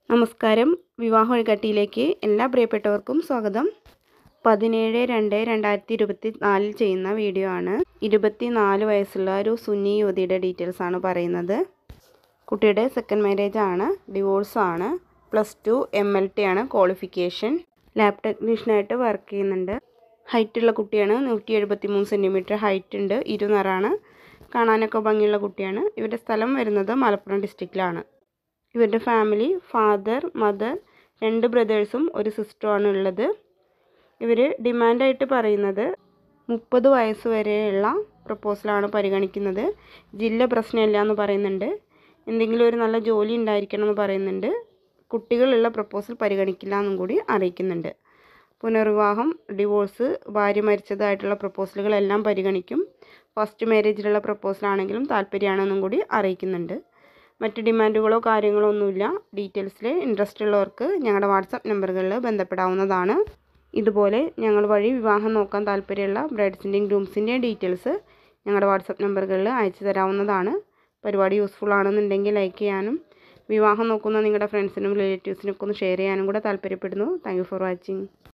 നമസ്കാരം. വിവാഹ വഴികാട്ടിയിലേക്ക് എല്ലാ പ്രിയപ്പെട്ടവർക്കും സ്വാഗതം. 17/2/2024 ചെയ്യുന്ന വീഡിയോ ആണ്. 24 വയസ്സുള്ള ഒരു സുന്നി യുവതിയുടെ ഡീറ്റെയിൽസ് ആണ് പറയുന്നത്. കുട്ടിയുടെ സെക്കൻഡ് മാരേജ് ആണ്, ഡിവോഴ്സ് ആണ്, +2 MLT ആണ് ക്വാളിഫിക്കേഷൻ. ലാബ് ടെക്നീഷ്യനായിട്ട് വർക്ക് ചെയ്യുന്നുണ്ട്. ഹൈറ്റുള്ള കുട്ടിയാണ്, 173 സെൻറ്റിമീറ്റർ ഹൈറ്റ് ഉണ്ട്, ഇരുനിറാണ്, കാണാനൊക്കെ ഭംഗിയുള്ള കുട്ടിയാണ്. ഇവരുടെ സ്ഥലം വരുന്നത് മലപ്പുറം ഡിസ്ട്രിക്റ്റിലാണ്. ഇവരുടെ ഫാമിലി ഫാദർ, മദർ, 2 ബ്രദേഴ്സും ഒരു സിസ്റ്ററുമാണ് ഉള്ളത്. ഇവർ ഡിമാൻഡായിട്ട് പറയുന്നത് 30 വയസ്സ് വരെയുള്ള പ്രപ്പോസലാണ് പരിഗണിക്കുന്നത്. ജില്ല പ്രശ്നമില്ല എന്ന് പറയുന്നുണ്ട്. എന്തെങ്കിലും ഒരു നല്ല ജോലി ഉണ്ടായിരിക്കണം എന്ന് പറയുന്നുണ്ട്. കുട്ടികളുള്ള പ്രപ്പോസൽ പരിഗണിക്കില്ല എന്നും കൂടി അറിയിക്കുന്നുണ്ട്. പുനർവിവാഹം, ഡിവോഴ്സ്, ഭാര്യ മരിച്ചതായിട്ടുള്ള പ്രപ്പോസലുകളെല്ലാം പരിഗണിക്കും. ഫസ്റ്റ് മാരേജിലുള്ള പ്രപ്പോസലാണെങ്കിലും താല്പര്യമാണെന്നും കൂടി അറിയിക്കുന്നുണ്ട്. മറ്റ് ഡിമാൻഡുകളോ കാര്യങ്ങളോ ഒന്നുമില്ല. ഡീറ്റെയിൽസിൽ ഇൻട്രസ്റ്റ് ഉള്ളവർക്ക് ഞങ്ങളുടെ വാട്സപ്പ് നമ്പറുകളിൽ ബന്ധപ്പെടാവുന്നതാണ്. ഇതുപോലെ ഞങ്ങൾ വഴി വിവാഹം നോക്കാൻ താല്പര്യമുള്ള ബ്രൈഡ്സിൻ്റെയും ഗ്രൂംസിൻ്റെയും ഡീറ്റെയിൽസ് ഞങ്ങളുടെ വാട്സപ്പ് നമ്പറുകളിൽ അയച്ചു തരാവുന്നതാണ്. പരിപാടി യൂസ്ഫുൾ ആണെന്നുണ്ടെങ്കിൽ ലൈക്ക് ചെയ്യാനും വിവാഹം നോക്കുന്ന നിങ്ങളുടെ ഫ്രണ്ട്സിനും റിലേറ്റീവ്സിനൊക്കെ ഒന്ന് ഷെയർ ചെയ്യാനും കൂടെ താല്പര്യപ്പെടുന്നു. Thank you for watching.